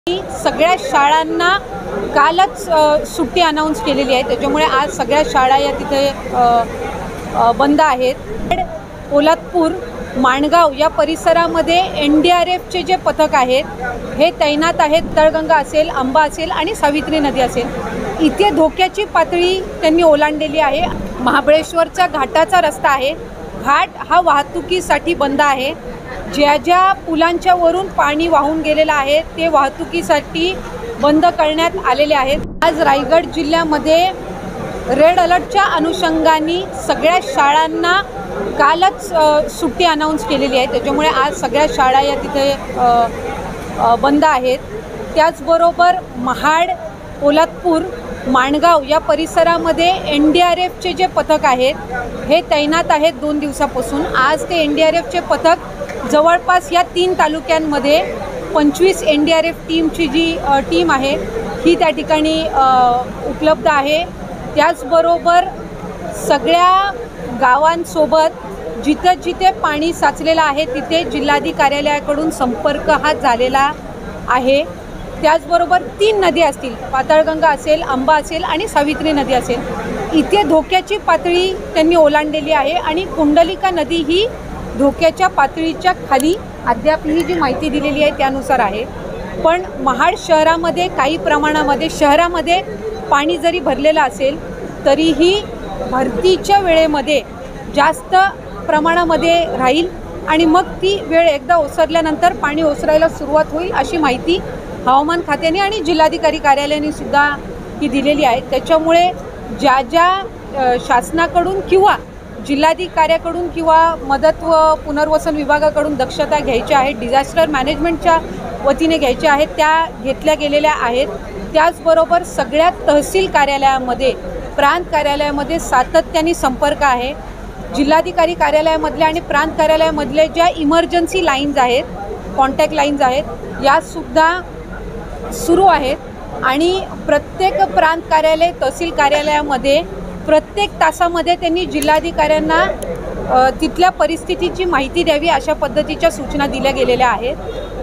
सगळ्या शाळांना कालच सुट्टी अनाउन्स केलेली आहे। त्याच्यामुळे आज सगळ्या शाळा या तिथे बंद आहेत। पोलादपूर माणगाव या परिसरामध्ये NDRFचे जे पथक आहेत हे तैनात आहेत। तळगंगा असेल, अंबा असेल आणि सावित्री नदी असेल, इथे धोक्याची पातळी त्यांनी ओलांडलेली आहे। महाबळेश्वरचा घाटाचा रस्ता आहे, घाट हा वाहतुकीसाठी बंद आहे। ज्या ज्या पुलांच्या वरून पाणी वाहून गेलेलं आहे ते वाहतुकीसाठी बंद करण्यात आलेले आहेत। आज रायगड जिल्ह्यामध्ये रेड अलर्टच्या अनुषंगाने सगळ्या शाळांना कालच सुट्टी अनाउन्स केलेली आहे। त्याच्यामुळे आज सगळ्या शाळा या तिथे बंद आहेत। त्याचबरोबर महाड, पोलादपूर, माणगाव या परिसरामध्ये NDRFचे जे पथक आहेत हे तैनात आहेत 2 दिवसापासून। आज ते NDRFचे पथक जवळपास या 3 तालुक्यांमध्ये 25 NDRF टीमची जी टीम आहे ही त्या ठिकाणी उपलब्ध आहे। त्याचबरोबर सगळ्या गावांसोबत जिथे जिथे पाणी साचलेलं आहे तिथे जिल्हाधिकारी कार्यालयाकडून संपर्क हा झालेला आहे। त्याचबरोबर 3 नदी असतील, पाताळगंगा असेल, अंबा असेल आणि सावित्री नदी असेल, इथे धोक्याची पातळी त्यांनी ओलांडलेली आहे आणि कुंडलिका नदी ही धोक्याच्या पातळीच्या खाली अद्याप ही जी माहिती दिलेली आहे त्यानुसार आहे। पण महाड शहरामध्ये काही प्रमाणामध्ये शहरामध्ये पाणी जरी भरलेलं असेल तरीही भरतीच्या वेळेमध्ये जास्त प्रमाणामध्ये राहील आणि मग ती वेळ एकदा ओसरल्यानंतर पाणी ओसरायला सुरुवात होईल अशी माहिती हवामान खात्याने आणि जिल्हाधिकारी कार्यालयाने सुद्धा ही दिलेली आहे। त्याच्यामुळे ज्या ज्या शासनाकडून किंवा जिल्हाधिकाऱ्याकडून किंवा मदत व पुनर्वसन विभागाकडून दक्षता घ्यायची आहे, डिझास्टर मॅनेजमेंटच्या वतीने घ्यायच्या आहेत, त्या घेतल्या गेलेल्या आहेत। त्याचबरोबर सगळ्या तहसील कार्यालयामध्ये, प्रांत कार्यालयामध्ये सातत्याने संपर्क आहे। जिल्हाधिकारी कार्यालयामधल्या आणि प्रांत कार्यालयामधले ज्या इमर्जन्सी लाईन्स आहेत, कॉन्टॅक्ट लाईन्स आहेत, यासुद्धा सुरू आहेत आणि प्रत्येक प्रांत कार्यालय, तहसील कार्यालयामध्ये प्रत्येक तासामध्ये त्यांनी जिल्हाधिकाऱ्यांना तिथल्या परिस्थितीची माहिती द्यावी अशा पद्धतीच्या सूचना दिल्या गेलेल्या आहेत।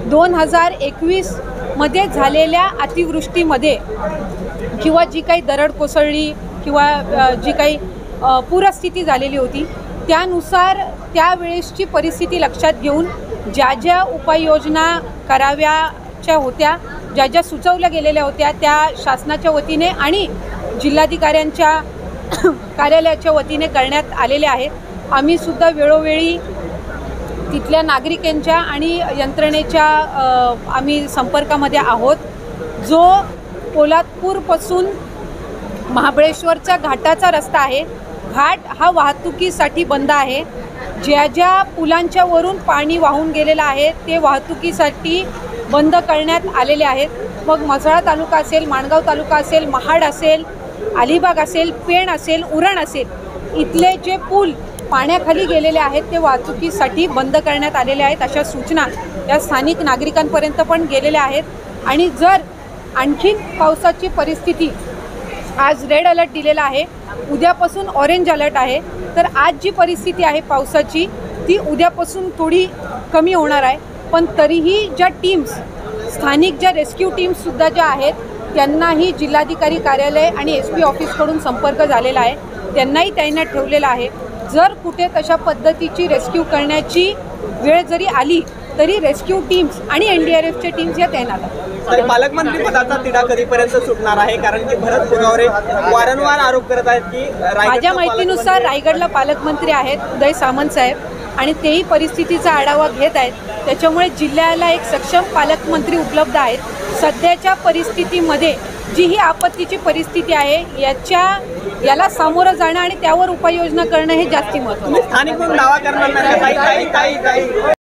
2021 मध्ये झालेल्या अतिवृष्टीमध्ये किंवा जी काही दरड कोसळली किंवा जी काही पूरस्थिती झालेली होती त्यानुसार त्यावेळेसची परिस्थिती लक्षात घेऊन ज्या ज्या उपाययोजना कराव्याच्या होत्या, ज्या ज्या सुचवल्या गेलेल्या होत्या त्या शासनाच्या वतीने आणि जिल्हाधिकाऱ्यांच्या कार्यालयाच्या वतीने करण्यात आलेल्या आहेत। आम्ही सुद्धा वेळोवेळी तिथल्या नागरिकांच्या आणि यंत्रणेच्या आम्ही संपर्कामध्ये आहोत। जो पोलादपूरपासून महाबळेश्वरचा घाटाचा रस्ता आहे, घाट हा वाहतुकीसाठी बंद आहे। ज्या ज्या पुलांच्या वरून पाणी वाहून गेलेलं आहे ते वाहतुकीसाठी बंद करण्यात आलेले आहेत। मग म्हसळा तालुका असेल, माणगाव तालुका असेल, महाड असेल, अलिबाग असेल, पेण असेल, उरण असेल, इथले जे पूल पाण्याखाली गेलेले आहेत ते वाहतुकीसाठी बंद करण्यात आलेले आहेत अशा सूचना या स्थानिक नागरिकांपर्यंत पण गेलेल्या आहेत। आणि जर आणखीन पावसाची परिस्थिती, आज रेड अलर्ट दिलेला आहे, उद्यापासून ऑरेंज अलर्ट आहे, तर आज जी परिस्थिती आहे पावसाची ती उद्यापासून थोडी कमी होणार आहे। पण तरीही ज्या टीम्स, स्थानिक ज्या रेस्क्यू टीम्ससुद्धा ज्या आहेत त्यांनाही जिल्हाधिकारी कार्यालय आणि SP ऑफिसकडून संपर्क झालेला आहे, त्यांनाही तैनात ठेवलेला आहे। जर कुठे तशा पद्धतीची रेस्क्यू करण्याची वेळ जरी आली तरी रेस्क्यू टीम्स आणि NDRFच्या टीम्स या तैनात आहेत। पालकमंत्री पदाचा तिढा कधीपर्यंत सुटणार आहे? कारण की भरत गोगावरे वारंवार आरोप करत आहेत की माझ्या माहितीनुसार रायगडला पालकमंत्री आहेत उदय सामंत साहेब आणि तेही परिस्थितीचा आढावा घेत आहेत। त्याच्यामुळे जिल्ह्याला एक सक्षम पालकमंत्री उपलब्ध आहेत। सध्याच्या परिस्थितीमध्ये जी ही आपत्तीची परिस्थिती आहे याला सामोरं जाणं आणि त्यावर उपाययोजना करणं हे जास्ती महत्त्वाचं आहे। स्थानिक म्हणून दावा करणार नाही?